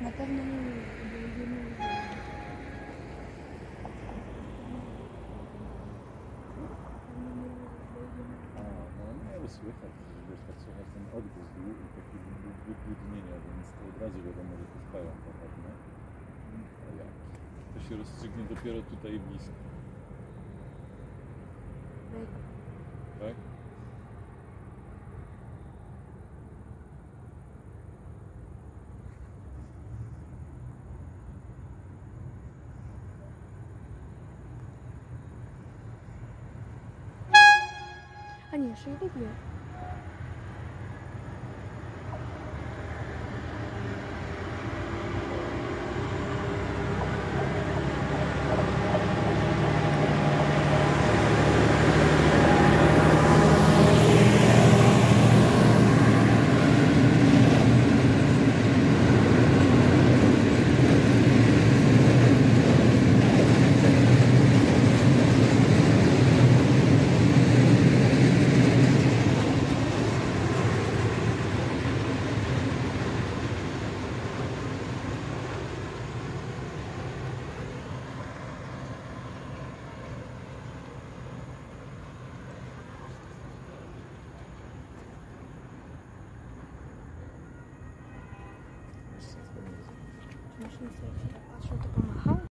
Na pewno nie mówię. No słychać, wiesz, tak słychać ten odgłos i taki wydudnienia, więc to od razu wiadomo, że to jest pająk pewnie. A jak? To się rozstrzygnie dopiero tutaj blisko. Tak? A nie, jeszcze jedno dwie. Muszę sobie patrzeć, to